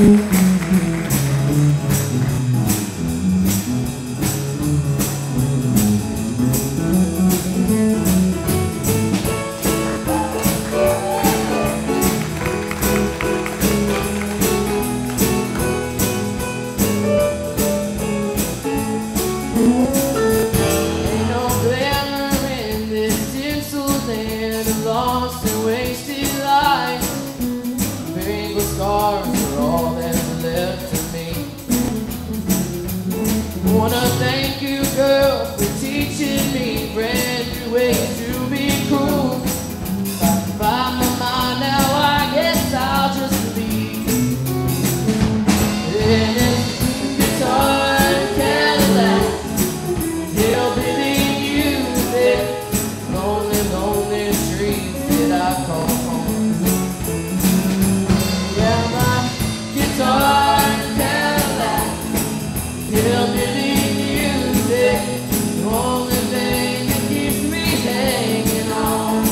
Lost and wasted life. Painful scars are all that's left of me. Wanna thank you, girl, for teaching me brand new ways to be cool. If I can find my mind now, I guess I'll just leave. In this guitar and Cadillac, hillbilly music, lonely, lonely streets that I call home. Yeah, my guitar and Cadillac, hillbilly music, the only thing that keeps me hanging on.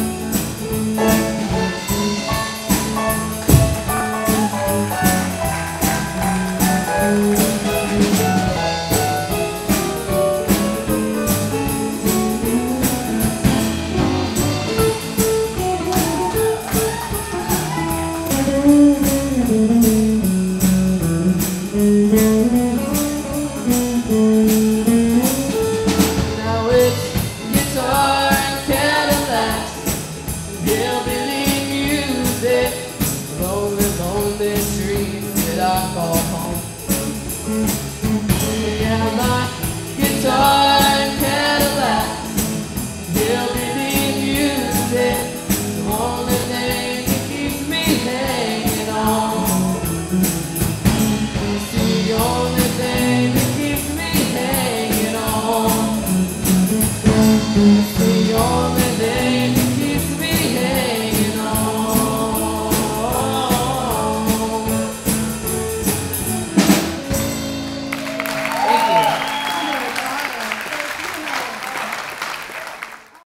Now it's guitar and Cadillac, hillbilly music, lonely, lonely streets that I call home.